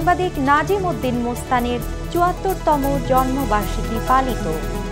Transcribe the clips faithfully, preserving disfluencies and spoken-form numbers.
সাংবাদিক নাজিম উদ্দিন মোস্তানের চুয়াত্তরতম জন্মবার্ষিকী পালিত।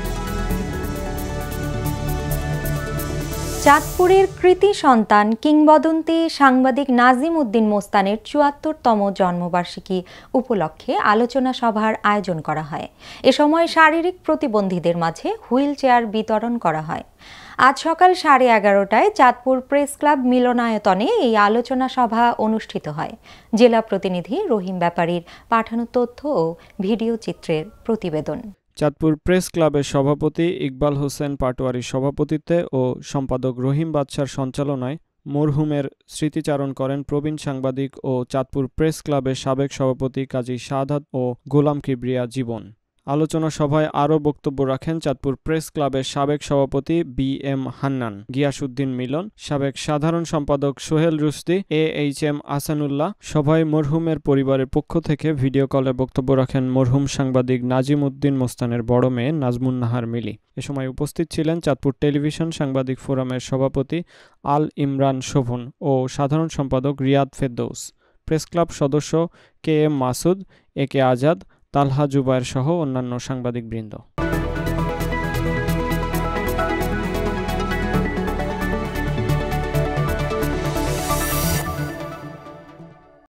চাঁদপুরের কৃতি সন্তান কিংবদন্তি সাংবাদিক নাজিম উদ্দিন মোস্তানের চুয়াত্তরতম জন্মবার্ষিকী উপলক্ষে আলোচনা সভার আয়োজন করা হয়। এ সময় শারীরিক প্রতিবন্ধীদের মাঝে হুইল চেয়ার বিতরণ করা হয়। আজ সকাল সাড়ে এগারোটায় চাঁদপুর প্রেস ক্লাব মিলনায়তনে এই আলোচনা সভা অনুষ্ঠিত হয়। জেলা প্রতিনিধি রহিম ব্যাপারীর পাঠানো তথ্য ও ভিডিও চিত্রের প্রতিবেদন। চাঁদপুর প্রেস ক্লাবের সভাপতি ইকবাল হোসেন পাটোয়ারির সভাপতিত্বে ও সম্পাদক রহিম বাদশার সঞ্চালনায় মরহুমের স্মৃতিচারণ করেন প্রবীণ সাংবাদিক ও চাঁদপুর প্রেস ক্লাবের সাবেক সভাপতি কাজী শাহাদাত ও গোলাম কিবরিয়া জীবন। আলোচনা সভায় আরও বক্তব্য রাখেন চাঁদপুর প্রেস ক্লাবের সাবেক সভাপতি বি এম হান্নান, গিয়াসউদ্দিন মিলন, সাবেক সাধারণ সম্পাদক সোহেল রুশদি, এএইচএম আহসানুল্লাহ। সভায় মরহুমের পরিবারের পক্ষ থেকে ভিডিও কলে বক্তব্য রাখেন মরহুম সাংবাদিক নাজিম উদ্দিন মোস্তানের বড় মেয়ে নাজমুন নাহার মিলি। এ সময় উপস্থিত ছিলেন চাঁদপুর টেলিভিশন সাংবাদিক ফোরামের সভাপতি আল ইমরান শোভন ও সাধারণ সম্পাদক রিয়াদ ফেরদৌস, প্রেস ক্লাব সদস্য K M Masud, A K Azad, Talha Zubair সহ অন্যান্য সাংবাদিকবৃন্দ।